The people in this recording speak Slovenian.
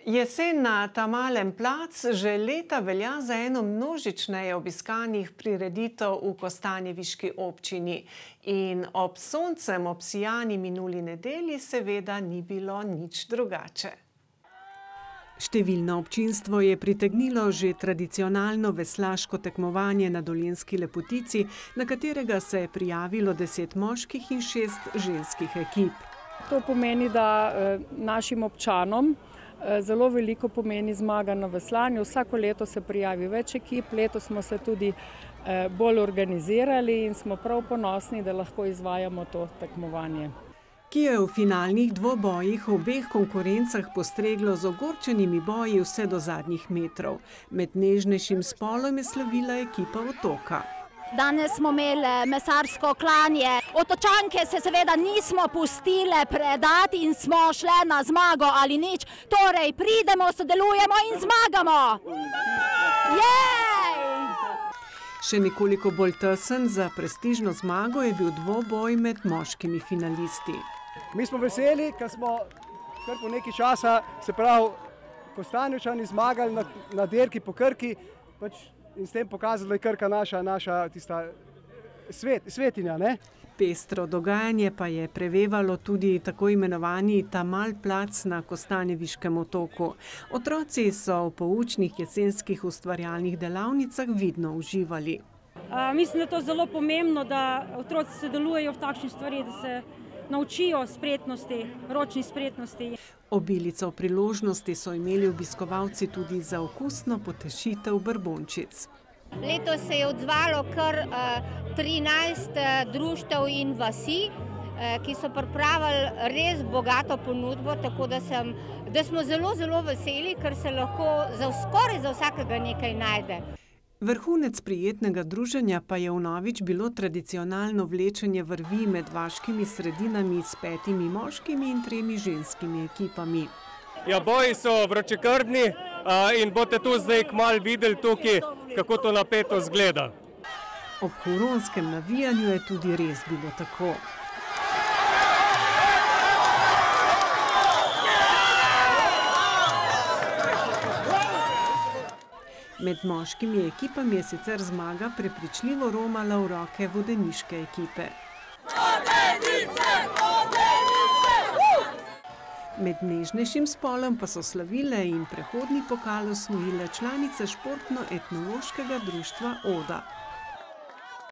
Jesen na Ta-Malem plac že leta velja za eno množičneje obiskanih prireditev v kostanjeviški občini. In ob soncem obsijani minuli nedelji seveda ni bilo nič drugače. Številno občinstvo je pritegnilo že tradicionalno veslaško tekmovanje na Dolenjski Lepotici, na katerega se je prijavilo 10 moških in 6 ženskih ekip. To pomeni, da našim občanom zelo veliko pomeni zmaga na veslanju. Vsako leto se prijavi več ekip, letos smo se tudi bolj organizirali in smo prav ponosni, da lahko izvajamo to tekmovanje. Ki je v finalnih dvobojih v obeh konkurencah postreglo z ogorčenimi boji vse do zadnjih metrov. Med nežnejšim spolom je slavila ekipa Otoka. Danes smo imeli mesarsko klanje. Otočanke se seveda nismo pustile predati in smo šle na zmago ali nič. Torej, pridemo, sodelujemo in zmagamo! Jej! Še nekoliko bolj tesen za prestižno zmago je bil dvoboj med moškimi finalisti. Mi smo veseli, ker smo kar po nekaj časa, se pravi, Kostanjevčani zmagali na dirki po Krki, in s tem pokazali, da je Krka naša tista svetinja, ne? Pestro dogajanje pa je prevevalo tudi tako imenovani Ta-Mal plac na Kostanjeviškem otoku. Otroci so v poučnih jesenskih ustvarjalnih delavnicah vidno uživali. Mislim, da je to zelo pomembno, da otroci sodelujejo v takšnih stvareh, da se naučijo spretnosti, ročnih spretnosti. Obilico priložnosti so imeli obiskovalci tudi za okusno potešitev brbončic. Letos se je odzvalo kar 13 društev in vasi, ki so pripravili res bogato ponudbo, tako da smo zelo, zelo veseli, ker se lahko skoraj za vsakega nekaj najde. Vrhunec prijetnega druženja pa je vnovič bilo tradicionalno vlečenje vrvi med vaškimi sredinami s 5 moškimi in 3 ženskimi ekipami. Ja, boji so vročekrvni in boste tu zdaj kmalu videli tukaj, kako to napeto izgleda. Ob huronskem navijanju je tudi res bilo tako. Med moškimi ekipami je sicer zmaga prepričljivo romala v roke vodeniške ekipe. Med nežnejšim spolom pa so slavile in prehodni pokal osvojile članice športno-etnološkega društva Oda.